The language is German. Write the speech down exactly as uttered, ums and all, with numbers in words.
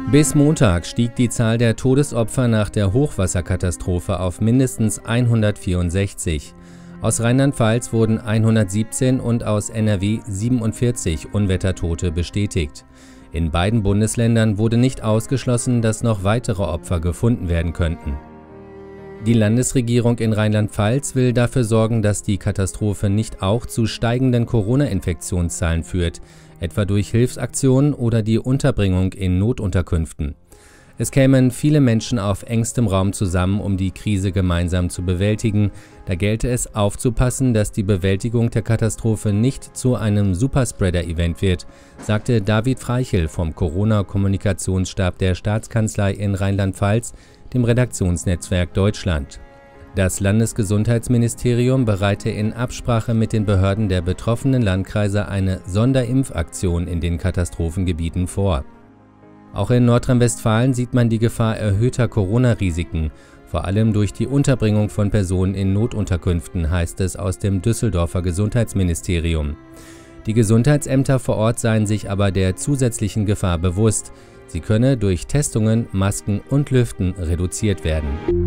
Bis Montag stieg die Zahl der Todesopfer nach der Hochwasserkatastrophe auf mindestens hundertvierundsechzig. Aus Rheinland-Pfalz wurden hundertsiebzehn und aus N R W siebenundvierzig Unwettertote bestätigt. In beiden Bundesländern wurde nicht ausgeschlossen, dass noch weitere Opfer gefunden werden könnten. Die Landesregierung in Rheinland-Pfalz will dafür sorgen, dass die Katastrophe nicht auch zu steigenden Corona-Infektionszahlen führt, etwa durch Hilfsaktionen oder die Unterbringung in Notunterkünften. Es kämen viele Menschen auf engstem Raum zusammen, um die Krise gemeinsam zu bewältigen. Da gelte es aufzupassen, dass die Bewältigung der Katastrophe nicht zu einem Superspreader-Event wird, sagte David Freichel vom Corona-Kommunikationsstab der Staatskanzlei in Rheinland-Pfalz, dem Redaktionsnetzwerk Deutschland. Das Landesgesundheitsministerium bereite in Absprache mit den Behörden der betroffenen Landkreise eine Sonderimpfaktion in den Katastrophengebieten vor. Auch in Nordrhein-Westfalen sieht man die Gefahr erhöhter Corona-Risiken, vor allem durch die Unterbringung von Personen in Notunterkünften, heißt es aus dem Düsseldorfer Gesundheitsministerium. Die Gesundheitsämter vor Ort seien sich aber der zusätzlichen Gefahr bewusst. Sie könne durch Testungen, Masken und Lüften reduziert werden.